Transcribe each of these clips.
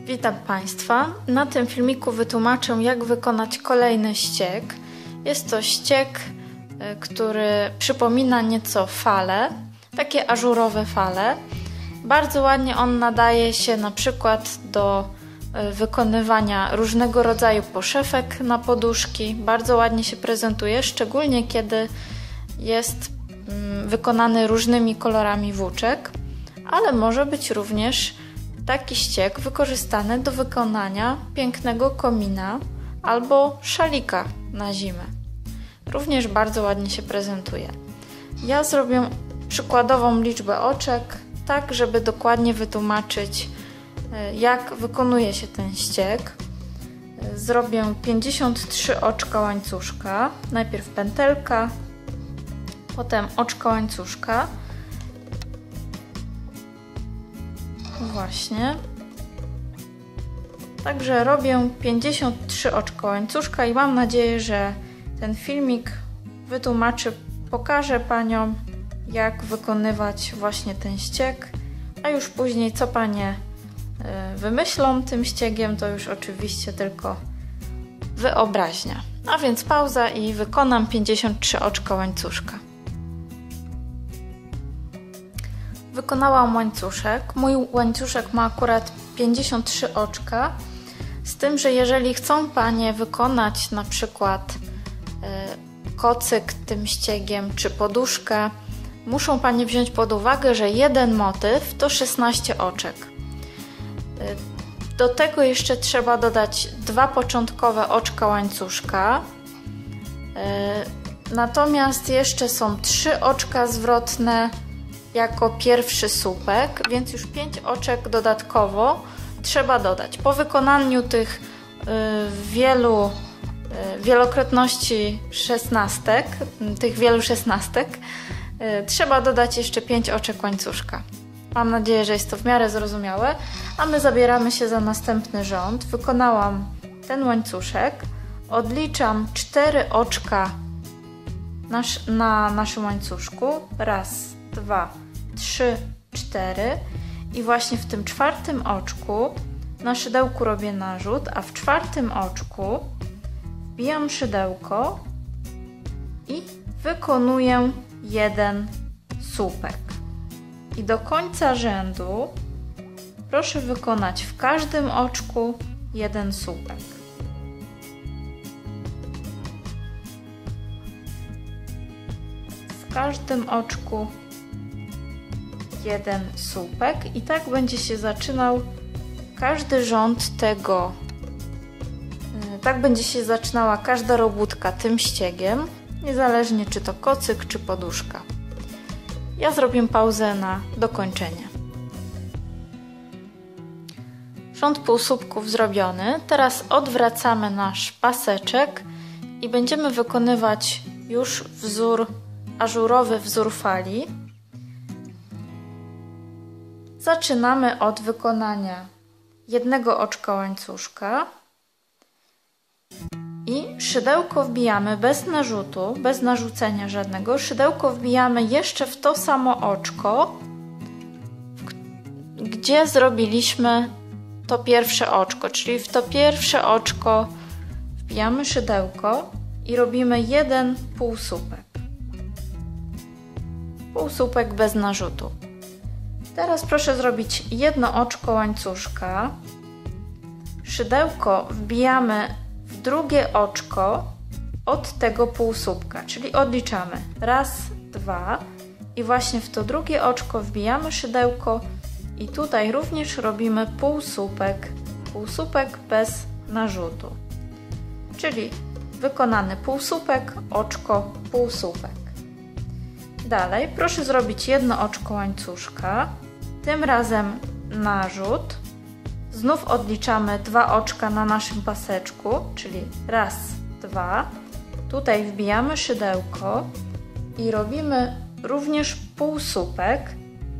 Witam Państwa. Na tym filmiku wytłumaczę, jak wykonać kolejny ściek. Jest to ściek, który przypomina nieco fale, takie ażurowe fale. Bardzo ładnie on nadaje się na przykład do wykonywania różnego rodzaju poszewek na poduszki. Bardzo ładnie się prezentuje, szczególnie kiedy jest wykonany różnymi kolorami włóczek, ale może być również taki ściek wykorzystany do wykonania pięknego komina albo szalika na zimę. Również bardzo ładnie się prezentuje. Ja zrobię przykładową liczbę oczek, tak żeby dokładnie wytłumaczyć, jak wykonuje się ten ściek. Zrobię 53 oczka łańcuszka, najpierw pętelka, potem oczka łańcuszka. Właśnie. Także robię 53 oczka łańcuszka i mam nadzieję, że ten filmik pokaże Paniom, jak wykonywać właśnie ten ściek, a już później co Panie wymyślą tym ściegiem, to już oczywiście tylko wyobraźnia. A więc pauza i wykonam 53 oczka łańcuszka. Wykonałam łańcuszek. Mój łańcuszek ma akurat 53 oczka, z tym, że jeżeli chcą Panie wykonać na przykład kocyk tym ściegiem czy poduszkę, muszą Panie wziąć pod uwagę, że jeden motyw to 16 oczek. Do tego jeszcze trzeba dodać 2 początkowe oczka łańcuszka, natomiast jeszcze są 3 oczka zwrotne jako pierwszy słupek, więc już 5 oczek dodatkowo trzeba dodać. Po wykonaniu tych wielokrotności szesnastek, trzeba dodać jeszcze 5 oczek łańcuszka. Mam nadzieję, że jest to w miarę zrozumiałe, a my zabieramy się za następny rząd. Wykonałam ten łańcuszek, odliczam 4 oczka na naszym łańcuszku. Raz, 2, 3, 4 i właśnie w tym 4. oczku na szydełku robię narzut, a w 4. oczku wbijam szydełko i wykonuję jeden słupek. I do końca rzędu proszę wykonać w każdym oczku jeden słupek. W każdym oczku jeden słupek i tak będzie się zaczynał każdy rząd tego. Tak będzie się zaczynała każda robótka tym ściegiem, niezależnie czy to kocyk, czy poduszka. Ja zrobię pauzę na dokończenie. Rząd półsłupków zrobiony. Teraz odwracamy nasz paseczek i będziemy wykonywać już ażurowy wzór fali. Zaczynamy od wykonania jednego oczka łańcuszka i szydełko wbijamy bez narzutu, bez narzucenia żadnego. Szydełko wbijamy jeszcze w to samo oczko, gdzie zrobiliśmy to pierwsze oczko, czyli w to pierwsze oczko wbijamy szydełko i robimy jeden półsłupek. Półsłupek bez narzutu. Teraz proszę zrobić jedno oczko łańcuszka, szydełko wbijamy w drugie oczko od tego półsłupka, czyli odliczamy raz, 2 i właśnie w to drugie oczko wbijamy szydełko i tutaj również robimy półsłupek bez narzutu, czyli wykonany półsłupek, oczko, półsłupek. Dalej proszę zrobić jedno oczko łańcuszka, tym razem narzut, znów odliczamy 2 oczka na naszym paseczku, czyli raz, 2, tutaj wbijamy szydełko i robimy również półsłupek,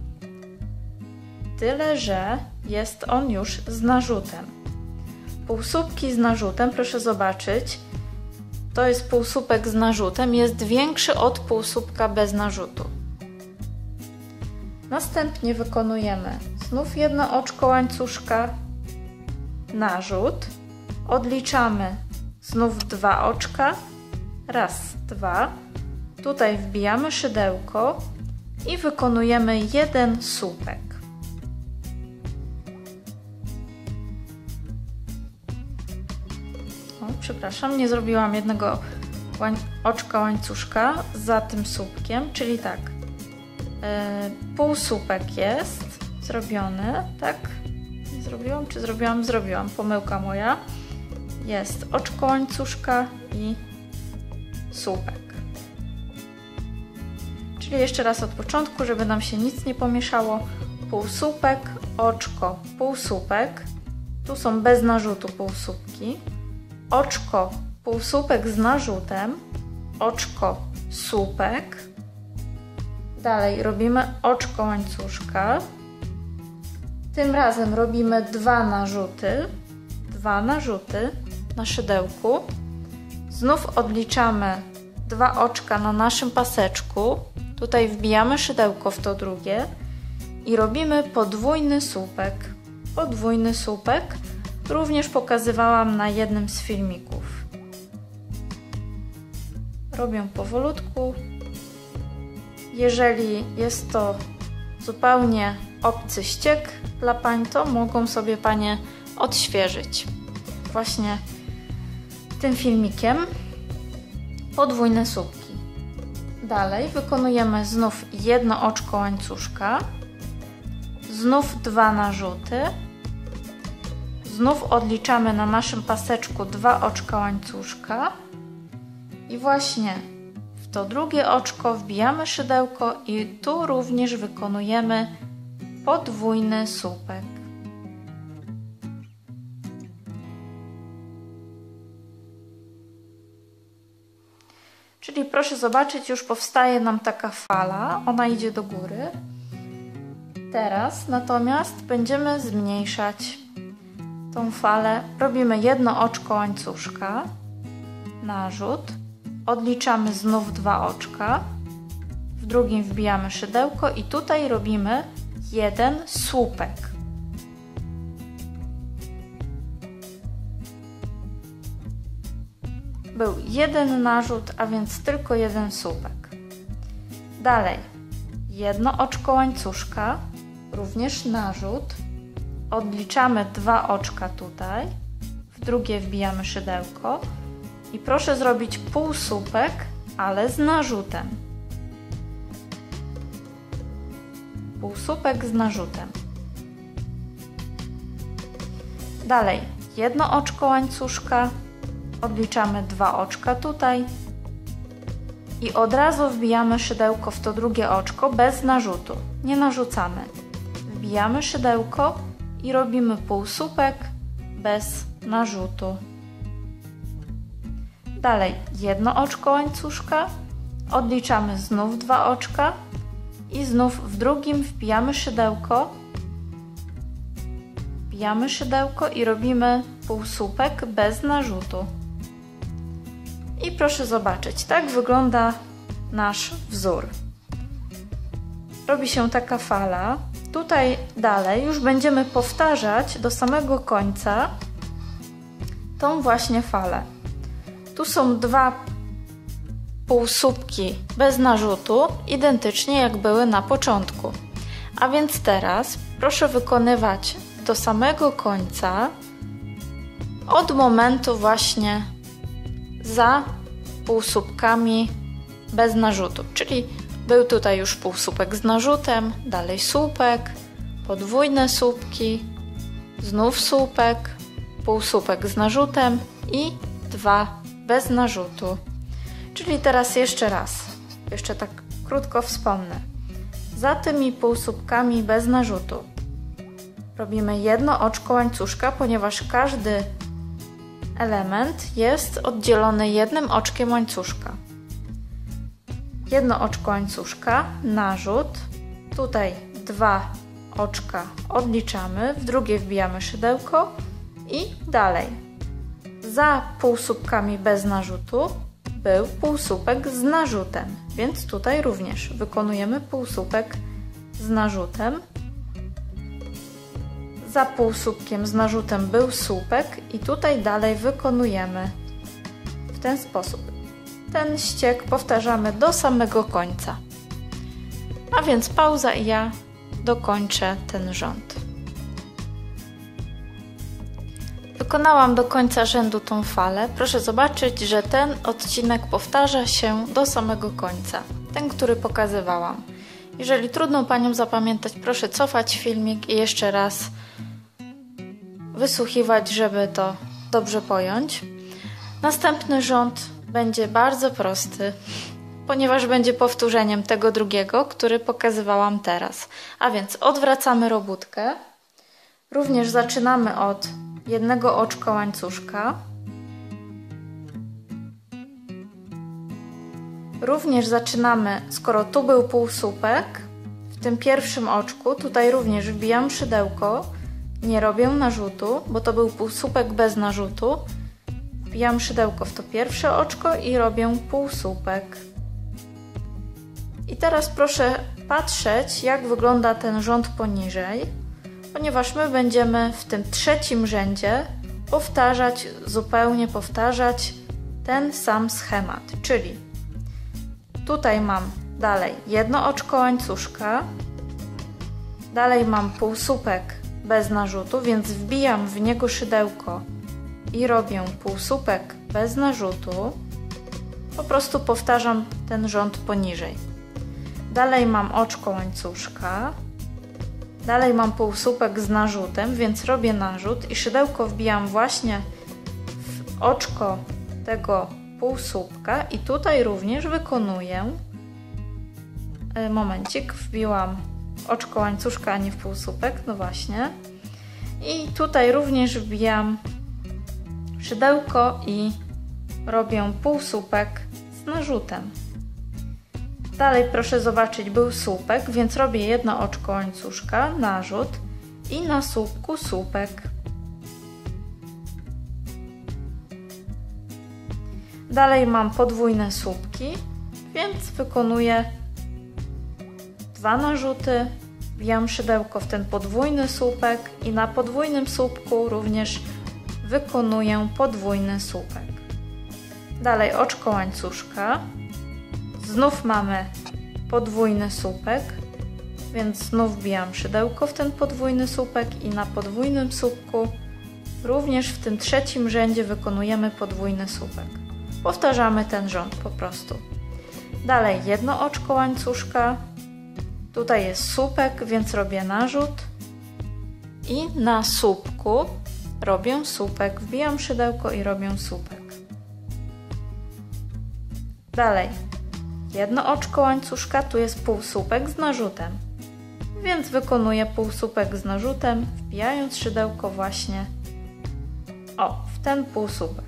tyle że jest on już z narzutem. Półsłupki z narzutem, proszę zobaczyć, to jest półsłupek z narzutem, jest większy od półsłupka bez narzutu. Następnie wykonujemy znów jedno oczko łańcuszka, narzut, odliczamy znów 2 oczka, raz, 2, tutaj wbijamy szydełko i wykonujemy 1 słupek. Przepraszam, nie zrobiłam jednego oczka łańcuszka za tym słupkiem, czyli tak, półsłupek jest zrobiony, tak? Nie zrobiłam, czy zrobiłam? Zrobiłam, pomyłka moja. Jest oczko łańcuszka i słupek. Czyli jeszcze raz od początku, żeby nam się nic nie pomieszało. Półsłupek, oczko, półsłupek. Tu są bez narzutu półsłupki. Oczko, półsłupek z narzutem, oczko, słupek. Dalej robimy oczko łańcuszka. Tym razem robimy 2 narzuty na szydełku. Znów odliczamy 2 oczka na naszym paseczku. Tutaj wbijamy szydełko w to drugie i robimy podwójny słupek. Podwójny słupek. Również pokazywałam na jednym z filmików. Robię powolutku. Jeżeli jest to zupełnie obcy ściek dla pań, to mogą sobie panie odświeżyć właśnie tym filmikiem. Podwójne słupki. Dalej wykonujemy znów 1 oczko łańcuszka, znów 2 narzuty. Znów odliczamy na naszym paseczku 2 oczka łańcuszka i właśnie w to drugie oczko wbijamy szydełko i tu również wykonujemy podwójny słupek. Czyli proszę zobaczyć, już powstaje nam taka fala, ona idzie do góry. Teraz natomiast będziemy zmniejszać tą falę. Robimy 1 oczko łańcuszka, narzut, odliczamy znów 2 oczka, w drugim wbijamy szydełko i tutaj robimy 1 słupek. Był 1 narzut, a więc tylko 1 słupek. Dalej 1 oczko łańcuszka, również narzut, odliczamy 2 oczka tutaj, w drugie wbijamy szydełko i proszę zrobić półsłupek, ale z narzutem. Półsłupek z narzutem. Dalej 1 oczko łańcuszka, odliczamy 2 oczka tutaj i od razu wbijamy szydełko w to drugie oczko bez narzutu. Nie narzucamy. Wbijamy szydełko i robimy półsłupek bez narzutu. Dalej 1 oczko łańcuszka, odliczamy znów 2 oczka i znów w drugim wbijamy szydełko i robimy półsłupek bez narzutu. I proszę zobaczyć, tak wygląda nasz wzór. Robi się taka fala. Tutaj dalej już będziemy powtarzać do samego końca tą właśnie falę. Tu są 2 półsłupki bez narzutu, identycznie jak były na początku. A więc teraz proszę wykonywać do samego końca, od momentu właśnie za półsłupkami bez narzutu. Czyli był tutaj już półsłupek z narzutem, dalej słupek, podwójne słupki, znów słupek, półsłupek z narzutem i 2 bez narzutu. Czyli teraz jeszcze raz, jeszcze tak krótko wspomnę. Za tymi półsłupkami bez narzutu robimy 1 oczko łańcuszka, ponieważ każdy element jest oddzielony 1 oczkiem łańcuszka. 1 oczko łańcuszka, narzut, tutaj 2 oczka odliczamy, w drugie wbijamy szydełko i dalej. Za półsłupkami bez narzutu był półsłupek z narzutem, więc tutaj również wykonujemy półsłupek z narzutem. za półsłupkiem z narzutem był słupek i tutaj dalej wykonujemy w ten sposób. Ten ściek powtarzamy do samego końca. A więc pauza i ja dokończę ten rząd. Wykonałam do końca rzędu tą falę. Proszę zobaczyć, że ten odcinek powtarza się do samego końca. Ten, który pokazywałam. Jeżeli trudno Paniom zapamiętać, proszę cofać filmik i jeszcze raz wysłuchiwać, żeby to dobrze pojąć. Następny rząd będzie bardzo prosty, ponieważ będzie powtórzeniem tego drugiego, który pokazywałam teraz. A więc odwracamy robótkę. Również zaczynamy od jednego oczka łańcuszka. Również zaczynamy, skoro tu był półsłupek, w tym pierwszym oczku, tutaj również wbijam szydełko, nie robię narzutu, bo to był półsłupek bez narzutu. Wbijam szydełko w to pierwsze oczko i robię półsłupek. I teraz proszę patrzeć, jak wygląda ten rząd poniżej, ponieważ my będziemy w tym trzecim rzędzie zupełnie powtarzać ten sam schemat, czyli tutaj mam dalej jedno oczko łańcuszka, dalej mam półsłupek bez narzutu, więc wbijam w niego szydełko i robię półsłupek bez narzutu. Po prostu powtarzam ten rząd poniżej. Dalej mam oczko łańcuszka, dalej mam półsłupek z narzutem, więc robię narzut i szydełko wbijam właśnie w oczko tego półsłupka i tutaj również wykonuję, momencik, wbiłam oczko łańcuszka, a nie w półsłupek, no właśnie, i tutaj również wbijam szydełko i robię półsłupek z narzutem. Dalej proszę zobaczyć, był słupek, więc robię jedno oczko łańcuszka, narzut i na słupku słupek. Dalej mam podwójne słupki, więc wykonuję dwa narzuty, wbijam szydełko w ten podwójny słupek i na podwójnym słupku również wykonuję podwójny słupek. Dalej oczko łańcuszka, znów mamy podwójny słupek, więc znów wbijam szydełko w ten podwójny słupek i na podwójnym słupku również w tym trzecim rzędzie wykonujemy podwójny słupek. Powtarzamy ten rząd po prostu. Dalej jedno oczko łańcuszka, tutaj jest słupek, więc robię narzut i na słupku robię słupek, wbijam szydełko i robię słupek. Dalej jedno oczko łańcuszka, tu jest półsłupek z narzutem, więc wykonuję półsłupek z narzutem, wbijając szydełko właśnie w ten półsłupek.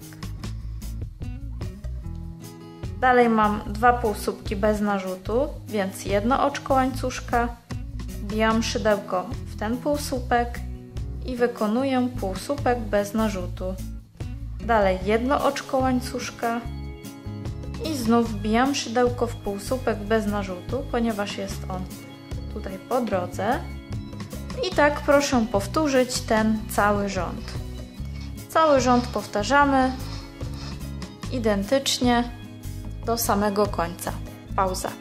Dalej mam dwa półsłupki bez narzutu, więc jedno oczko łańcuszka, wbijam szydełko w ten półsłupek i wykonuję półsłupek bez narzutu. Dalej jedno oczko łańcuszka i znów wbijam szydełko w półsłupek bez narzutu, ponieważ jest on tutaj po drodze. I tak proszę powtórzyć ten cały rząd. Cały rząd powtarzamy identycznie do samego końca. Pauza.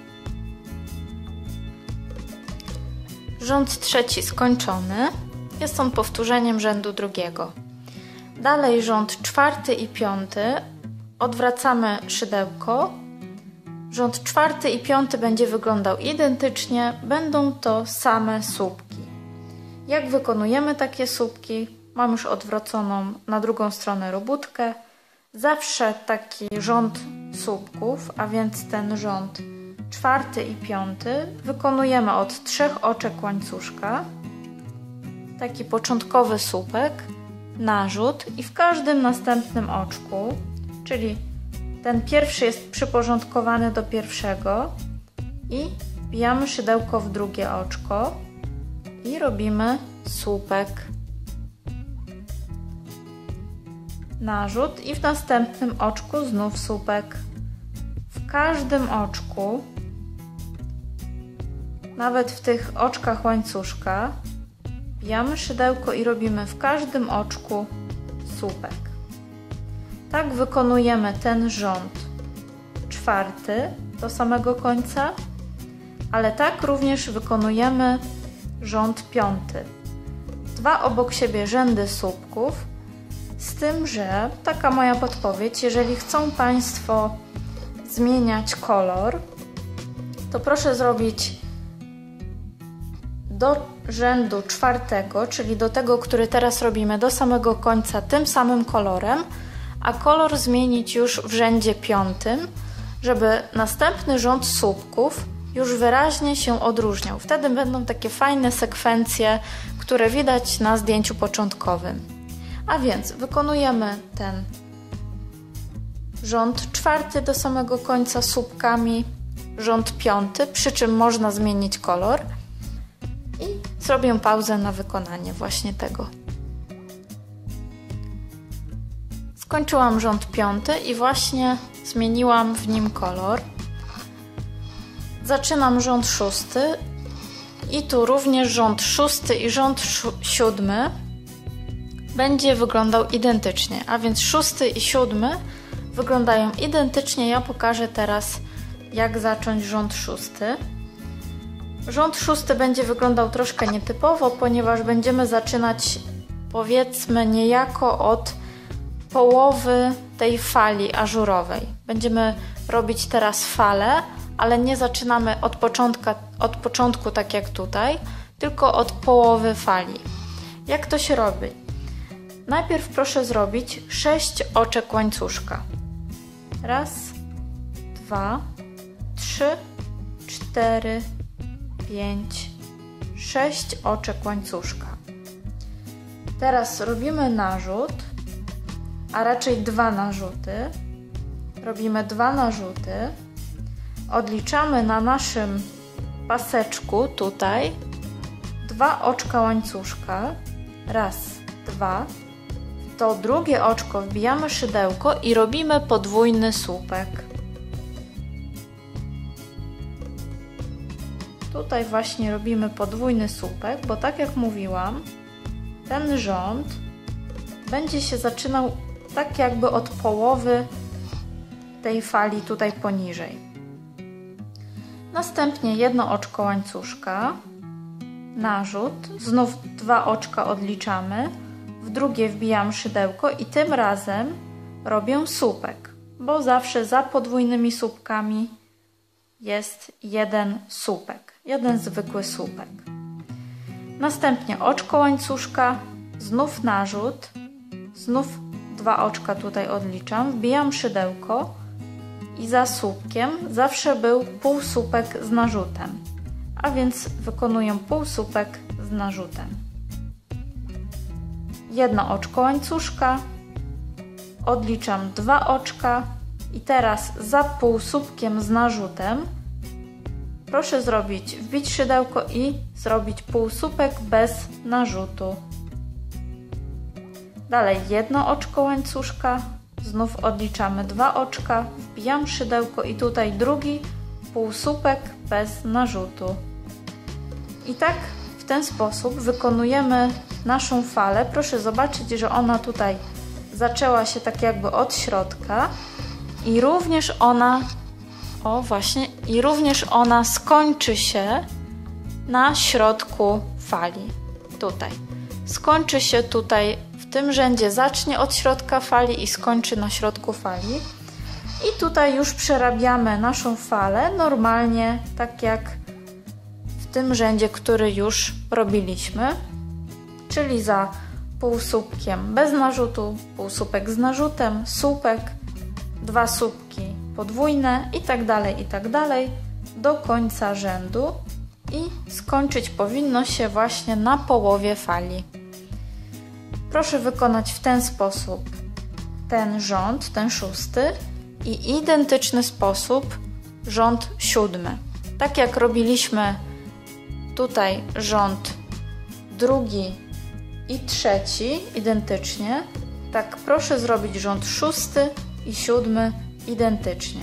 Rząd trzeci skończony. Jest on powtórzeniem rzędu drugiego. Dalej rząd czwarty i piąty. Odwracamy szydełko. Rząd czwarty i piąty będzie wyglądał identycznie. Będą to same słupki. Jak wykonujemy takie słupki? Mam już odwróconą na drugą stronę robótkę. Zawsze taki rząd słupków, a więc ten rząd czwarty i piąty, wykonujemy od 3 oczek łańcuszka, taki początkowy słupek, narzut i w każdym następnym oczku, czyli ten pierwszy jest przyporządkowany do pierwszego i wbijamy szydełko w drugie oczko i robimy słupek, narzut i w następnym oczku znów słupek. W każdym oczku, nawet w tych oczkach łańcuszka, wbijamy szydełko i robimy w każdym oczku słupek. Tak wykonujemy ten rząd czwarty do samego końca, ale tak również wykonujemy rząd piąty. Dwa obok siebie rzędy słupków, z tym, że taka moja podpowiedź, jeżeli chcą Państwo zmieniać kolor, to proszę zrobić do rzędu czwartego, czyli do tego, który teraz robimy, do samego końca tym samym kolorem, a kolor zmienić już w rzędzie piątym, żeby następny rząd słupków już wyraźnie się odróżniał. Wtedy będą takie fajne sekwencje, które widać na zdjęciu początkowym. A więc wykonujemy ten rząd czwarty do samego końca słupkami, rząd piąty, przy czym można zmienić kolor i zrobię pauzę na wykonanie właśnie tego. Skończyłam rząd piąty i właśnie zmieniłam w nim kolor. Zaczynam rząd szósty i tu również rząd szósty i rząd siódmy będzie wyglądał identycznie, a więc szósty i siódmy wyglądają identycznie. Ja pokażę teraz, jak zacząć rząd szósty. Rząd szósty będzie wyglądał troszkę nietypowo, ponieważ będziemy zaczynać, powiedzmy, niejako od połowy tej fali ażurowej. Będziemy robić teraz falę, ale nie zaczynamy od początku tak jak tutaj, tylko od połowy fali. Jak to się robi? Najpierw proszę zrobić 6 oczek łańcuszka. Raz, 2, 3, 4, 5, 6 oczek łańcuszka. Teraz robimy narzut, a raczej 2 narzuty. Robimy 2 narzuty. Odliczamy na naszym paseczku tutaj 2 oczka łańcuszka. Raz, 2. W to drugie oczko wbijamy szydełko i robimy podwójny słupek. Tutaj właśnie robimy podwójny słupek, bo tak jak mówiłam, ten rząd będzie się zaczynał tak jakby od połowy tej fali tutaj poniżej. Następnie jedno oczko łańcuszka, narzut, znów 2 oczka odliczamy, w drugie wbijam szydełko i tym razem robię słupek, bo zawsze za podwójnymi słupkami jest jeden słupek, jeden zwykły słupek. Następnie oczko łańcuszka, znów narzut, znów 2 oczka tutaj odliczam, wbijam szydełko i za słupkiem zawsze był półsłupek z narzutem, a więc wykonuję półsłupek z narzutem. Jedno oczko łańcuszka, odliczam 2 oczka i teraz za półsłupkiem z narzutem proszę wbić szydełko i zrobić półsłupek bez narzutu. Dalej jedno oczko łańcuszka, znów odliczamy 2 oczka, wbijam szydełko i tutaj drugi półsłupek bez narzutu. I tak w ten sposób wykonujemy naszą falę. Proszę zobaczyć, że ona tutaj zaczęła się tak jakby od środka i również ona skończy się na środku fali. Tutaj. Skończy się tutaj w tym rzędzie, zacznie od środka fali i skończy na środku fali. I tutaj już przerabiamy naszą falę normalnie, tak jak w tym rzędzie, który już robiliśmy. Czyli za półsłupkiem bez narzutu, półsłupek z narzutem, słupek, 2 słupki podwójne i tak dalej do końca rzędu i skończyć powinno się właśnie na połowie fali. Proszę wykonać w ten sposób ten rząd, ten szósty i identyczny sposób rząd siódmy. Tak jak robiliśmy tutaj rząd drugi i trzeci identycznie, tak proszę zrobić rząd szósty i siódmy identycznie.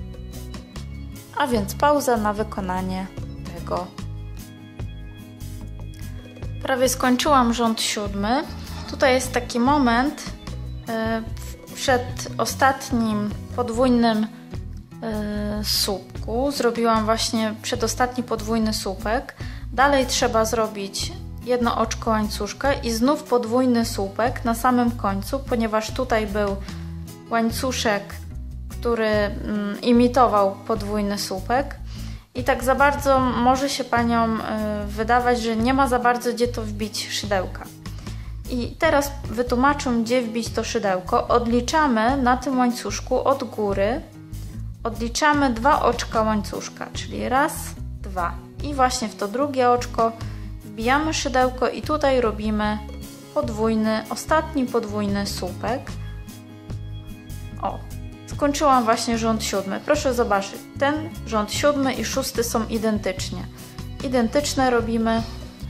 A więc pauza na wykonanie tego. Prawie skończyłam rząd 7. Tutaj jest taki moment przed ostatnim podwójnym słupku. Zrobiłam właśnie przedostatni podwójny słupek. Dalej trzeba zrobić jedno oczko łańcuszka i znów podwójny słupek na samym końcu, ponieważ tutaj był łańcuszek, który imitował podwójny słupek. I tak za bardzo może się Paniom wydawać, że nie ma za bardzo gdzie to wbić szydełka. I teraz wytłumaczę, gdzie wbić to szydełko. Odliczamy na tym łańcuszku od góry, odliczamy 2 oczka łańcuszka, czyli raz, 2. I właśnie w to drugie oczko wbijamy szydełko i tutaj robimy ostatni podwójny słupek. O, skończyłam właśnie rząd 7. Proszę zobaczyć, ten rząd 7 i 6 są identyczne robimy.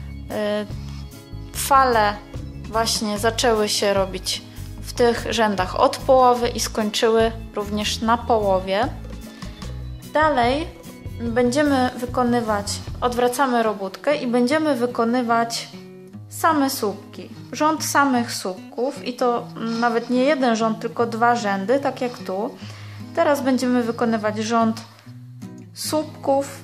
Fale właśnie zaczęły się robić w tych rzędach od połowy i skończyły również na połowie. Dalej będziemy wykonywać, odwracamy robótkę i będziemy wykonywać same słupki. Rząd samych słupków i to nawet nie jeden rząd, tylko 2 rzędy, tak jak tu. Teraz będziemy wykonywać rząd słupków,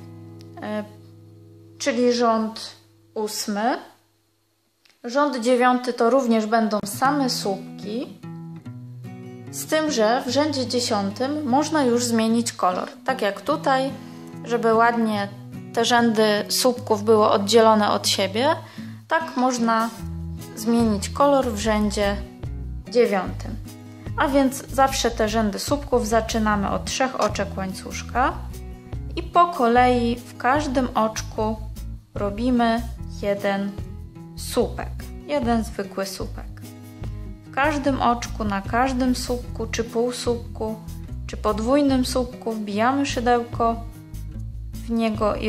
czyli rząd 8. Rząd 9 to również będą same słupki, z tym, że w rzędzie 10 można już zmienić kolor. Tak jak tutaj, żeby ładnie te rzędy słupków były oddzielone od siebie, tak można zmienić kolor w rzędzie 9. A więc zawsze te rzędy słupków zaczynamy od 3 oczek łańcuszka i po kolei w każdym oczku robimy jeden słupek, jeden zwykły słupek. W każdym oczku, na każdym słupku, czy półsłupku, czy podwójnym słupku wbijamy szydełko w niego i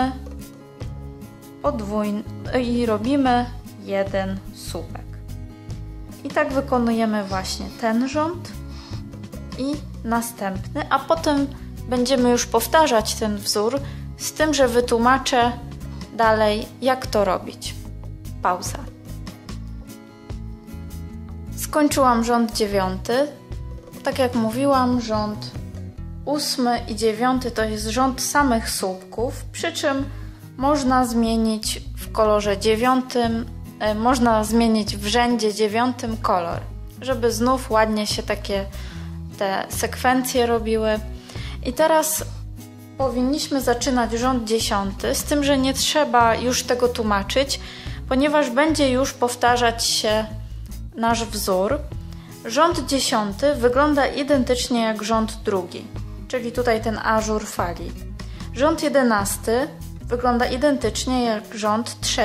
robimy jeden słupek. I tak wykonujemy właśnie ten rząd i następny, a potem będziemy już powtarzać ten wzór, z tym, że wytłumaczę dalej, jak to robić. Pauza. Skończyłam rząd 9. Tak jak mówiłam, rząd 8 i 9 to jest rząd samych słupków, przy czym można zmienić w kolorze 9, można zmienić w rzędzie 9 kolor, żeby znów ładnie się te sekwencje robiły. I teraz powinniśmy zaczynać rząd 10, z tym, że nie trzeba już tego tłumaczyć, ponieważ będzie już powtarzać się nasz wzór. Rząd 10 wygląda identycznie jak rząd 2, czyli tutaj ten ażur fali. Rząd 11 wygląda identycznie jak rząd 3.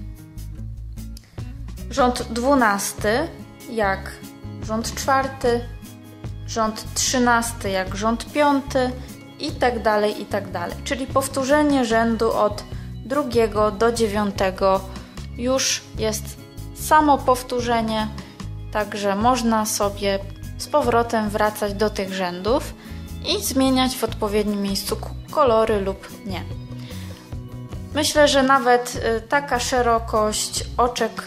Rząd 12 jak rząd 4, rząd 13 jak rząd 5 i tak dalej, i tak dalej. Czyli powtórzenie rzędu od 2 do 9 już jest samo powtórzenie, także można sobie z powrotem wracać do tych rzędów i zmieniać w odpowiednim miejscu kolory lub nie. Myślę, że nawet taka szerokość oczek,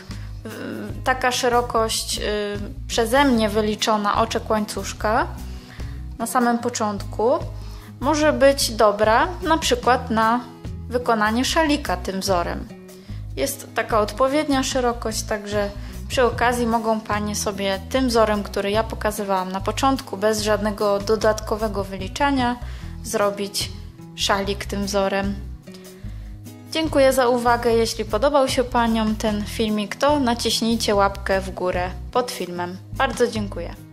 przeze mnie wyliczona oczek łańcuszka na samym początku może być dobra na przykład na wykonanie szalika tym wzorem. Jest taka odpowiednia szerokość, także przy okazji mogą Panie sobie tym wzorem, który ja pokazywałam na początku, bez żadnego dodatkowego wyliczania, zrobić szalik tym wzorem. Dziękuję za uwagę. Jeśli podobał się Paniom ten filmik, to naciśnijcie łapkę w górę pod filmem. Bardzo dziękuję.